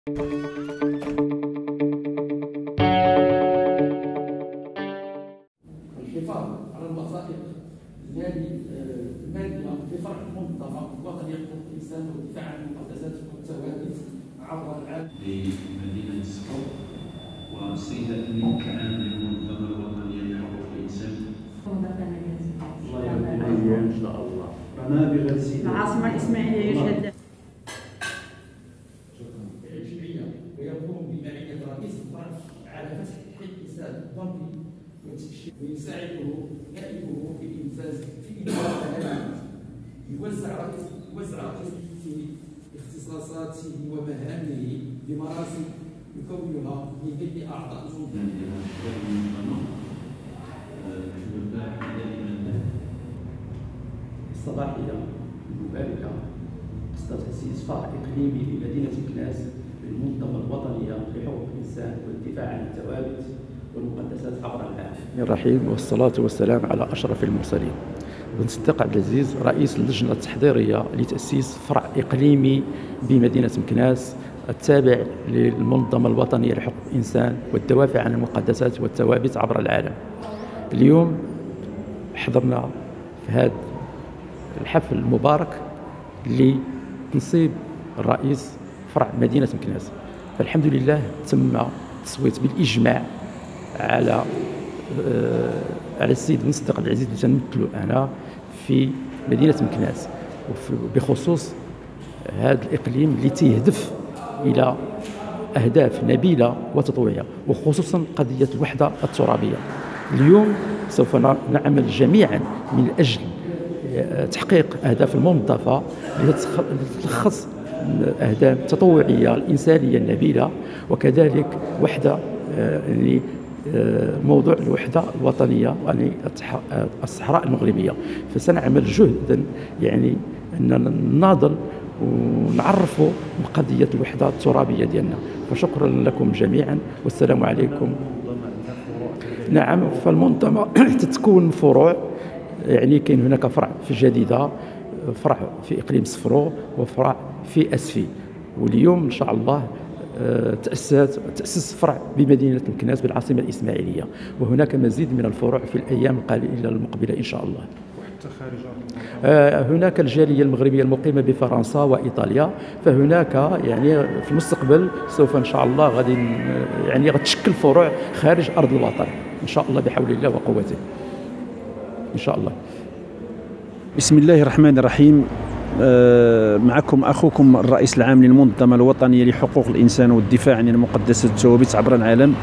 الحفاظ على الوثائق المالية لفرع المنظمة الوطنية لحقوق الإنسان والدفاع عن المقدسات والثوابت عبر العالم لمدينة صفو والسيدة أمين كعان للمنظمة الوطنية لحقوق الإنسان. الله يبارك إن شاء الله. منابغ السيدة العاصمة الإسماعيلية يشهد الجمعية ويقوم بمعية رئيس الفرع على فتح حساب بنكي وتكشيف ويساعده نائبه في إنجاز يوزع رئيس في اختصاصاته ومهامه بمراسم يكونها من بين أعضاء الصباحية المباركة قصد تأسيس فرع إقليمي في مدينة مكناس للمنظمة الوطنية لحقوق الإنسان والدفاع عن الثوابت والمقدسات عبر العالم. الرحيم والصلاة والسلام على أشرف المرسلين. بن صديق عبد العزيز رئيس اللجنة التحضيرية لتأسيس فرع إقليمي بمدينة مكناس التابع للمنظمة الوطنية لحقوق الإنسان والدوافع عن المقدسات والثوابت عبر العالم. اليوم حضرنا في هذا الحفل المبارك لتنصيب الرئيس فرع مدينة مكناس، فالحمد لله تم التصويت بالإجماع على السيد بن صديق عبد العزيز اللي تنمثله أنا في مدينة مكناس بخصوص هذا الإقليم اللي تيهدف إلى أهداف نبيلة وتطوعية وخصوصا قضية الوحدة الترابية. اليوم سوف نعمل جميعا من أجل تحقيق أهداف المنظفة اللي تلخص أهداف التطوعية الإنسانية النبيلة، وكذلك وحدة موضوع الوحدة الوطنية يعني الصحراء المغربية. فسنعمل جهدا يعني أن نناضل ونعرفوا بقضية الوحدة الترابية ديالنا. فشكرا لكم جميعا والسلام عليكم. نعم، فالمنظمة تتكون فروع، يعني كاين هناك فرع في جديدة، فرع في إقليم صفرو وفرع في أسفي، واليوم إن شاء الله تأسس فرع بمدينة مكناس بالعاصمة الإسماعيلية، وهناك مزيد من الفروع في الأيام القليلة المقبلة إن شاء الله. وحتى خارج هناك الجالية المغربية المقيمة بفرنسا وإيطاليا، فهناك يعني في المستقبل سوف إن شاء الله غادي يعني غتشكل فروع خارج أرض الوطن إن شاء الله بحول الله وقوته إن شاء الله. بسم الله الرحمن الرحيم. معكم أخوكم الرئيس العام للمنظمة الوطنية لحقوق الإنسان والدفاع عن المقدسات والثوابت عبر العالم.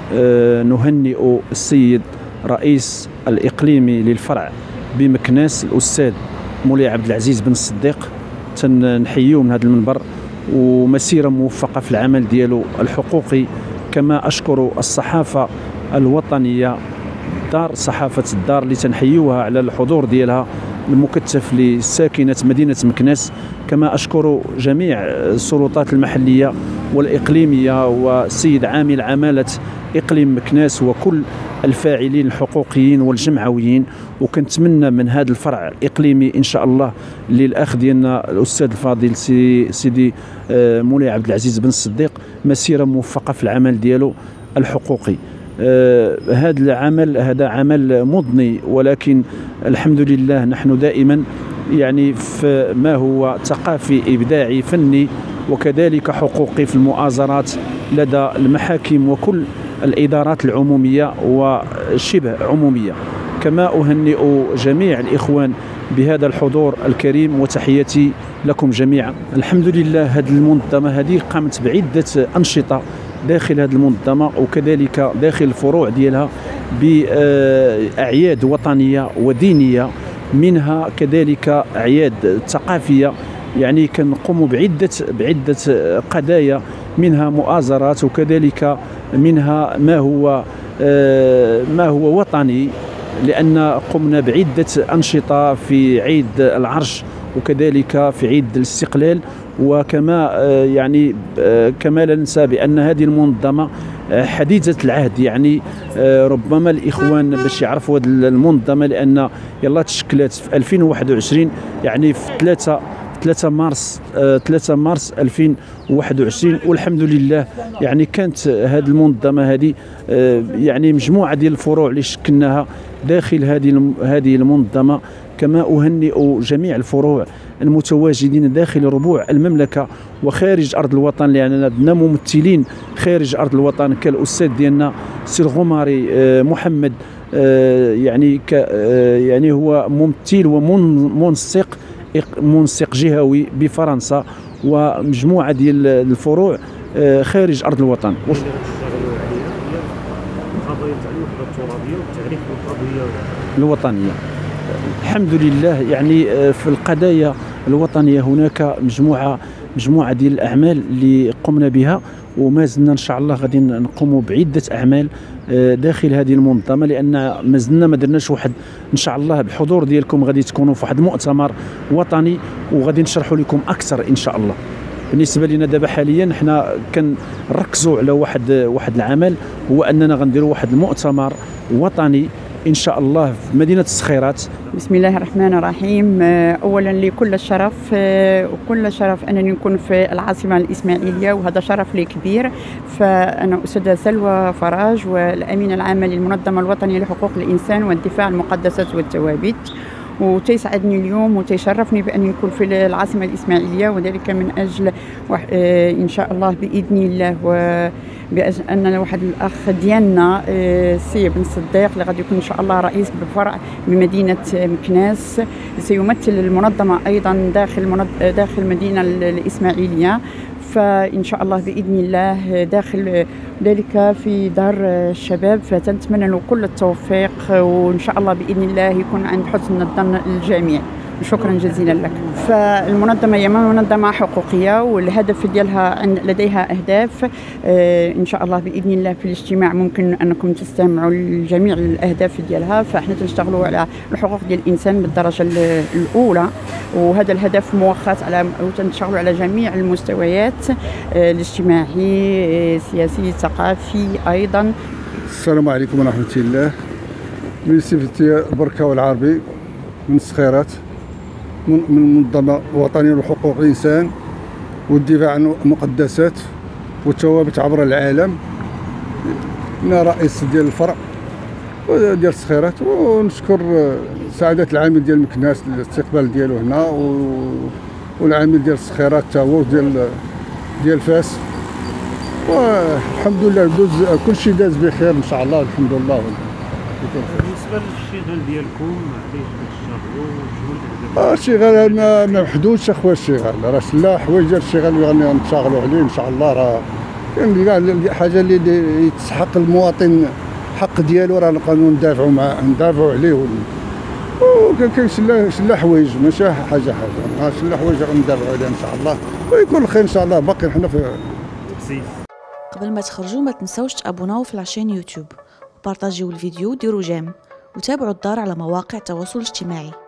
نهنئ السيد رئيس الإقليمي للفرع بمكناس الأستاذ مولاي عبد العزيز بن الصديق، تنحييه من هذا المنبر ومسيرة موفقة في العمل ديالو الحقوقي. كما أشكر الصحافة الوطنية دار صحافة الدار اللي تنحيوها على الحضور ديالها المكثف لساكنة مدينة مكناس. كما أشكر جميع السلطات المحلية والإقليمية والسيد عامل عمالة إقليم مكناس وكل الفاعلين الحقوقيين والجمعويين. وكنتمنى من هذا الفرع الإقليمي إن شاء الله للأخ ديالنا الأستاذ الفاضل سيدي مولاي عبد العزيز بن الصديق مسيرة موفقة في العمل ديالو الحقوقي. هذا العمل هذا عمل مضني، ولكن الحمد لله نحن دائما يعني في ما هو ثقافي إبداعي فني وكذلك حقوقي في المؤازرات لدى المحاكم وكل الإدارات العمومية وشبه عمومية. كما أهنئ جميع الإخوان بهذا الحضور الكريم وتحياتي لكم جميعا. الحمد لله هذه المنظمة هذه قامت بعدة أنشطة داخل هذه المنظمة وكذلك داخل الفروع ديالها بأعياد وطنية ودينية، منها كذلك أعياد ثقافية، يعني كنقوم بعدة قضايا، منها مؤازرات وكذلك منها ما هو وطني، لأن قمنا بعدة أنشطة في عيد العرش وكذلك في عيد الاستقلال. وكما يعني كما لا ننسى بأن هذه المنظمة حديثة العهد، يعني ربما الإخوان باش يعرفوا هذه المنظمة لأن يلا تشكلت في 2021، يعني في 3 مارس 2021. والحمد لله يعني كانت هذه المنظمه هذه يعني مجموعه ديال الفروع اللي شكلناها داخل هذه المنظمه. كما أهنئ جميع الفروع المتواجدين داخل ربوع المملكة وخارج أرض الوطن، لأننا عندنا ممثلين خارج أرض الوطن كالأستاذ ديالنا سي الغماري محمد، يعني هو ممثل ومنسق جهوي بفرنسا، ومجموعة ديال الفروع خارج أرض الوطن. الوطنية الحمد لله، يعني في القضايا الوطنية هناك مجموعة ديال الأعمال اللي قمنا بها، وما زلنا إن شاء الله غادي نقوموا بعدة أعمال داخل هذه المنظمة، لأن ما زلنا ما درناش واحد إن شاء الله بحضور ديالكم غادي تكونوا في واحد المؤتمر وطني وغادي نشرحوا لكم أكثر إن شاء الله. بالنسبة لنا دابا حاليا حنا كنركزوا على واحد العمل، هو أننا غنديروا واحد المؤتمر وطني إن شاء الله في مدينة الصخيرات. بسم الله الرحمن الرحيم. أولا لكل الشرف وكل شرف أنني نكون في العاصمة الإسماعيلية، وهذا شرف لي كبير. فأنا أستاذة سلوى فراج، والأمينة العامة للمنظمة الوطنية لحقوق الإنسان والدفاع عن المقدسات والثوابت، وتيسعدني اليوم وتيشرفني بأن نكون في العاصمة الإسماعيلية، وذلك من أجل إن شاء الله بإذن الله بأن واحد الأخ ديالنا سي بن صديق اللي غادي يكون إن شاء الله رئيس بالفرع بمدينة مكناس، سيمثل المنظمة أيضا داخل المدينة الإسماعيلية. فإن شاء الله بإذن الله داخل ذلك في دار الشباب، فتنتمنى له كل التوفيق، وإن شاء الله بإذن الله يكون عند حسن الظن الجميع. شكرا جزيلا لك. فالمنظمة هي منظمة حقوقية، والهدف ديالها لديها أهداف. إن شاء الله بإذن الله في الاجتماع ممكن أنكم تستمعوا لجميع الأهداف ديالها. فإحنا تنشتغلوا على الحقوق ديال الإنسان بالدرجة الأولى، وهذا الهدف مؤخت على وتنشتغلوا على جميع المستويات، الاجتماعي، سياسي، ثقافي أيضا. السلام عليكم ورحمة الله. من صفتي بركة والعربي من الصخيرات، من منظمة وطنية لحقوق الإنسان والدفاع عن المقدسات والثوابت عبر العالم. أنا رئيس ديال الفرع ديال الصخيرات، ونشكر سعادة العامل ديال مكناس الاستقبال ديالو هنا، والعامل ديال الصخيرات تا هو ديال فاس. والحمد لله كل شيء داز بخير إن شاء الله، الحمد لله. بالنسبه للشغل ديالكم علاش كتشتغلوا؟ الشغل ما محدودش اخويا. الشغل راه لا حوايج ديال الشغل اللي غنشتغلوا عليه ان شاء الله. راه كاين كاع حاجه اللي يتسحق المواطن الحق ديالو، راه نبقاو ندافعوا عليه. وكاين شلا حوايج ماشي حاجه شلا حوايج غندافعوا عليها ان شاء الله، ويكون الخير ان شاء الله. باقي حنا في قبل ما تخرجوا ما تنساوش تابوناو في العشان يوتيوب، وبارطاجيو الفيديو وديروا جيم، وتابعوا الدار على مواقع التواصل الاجتماعي.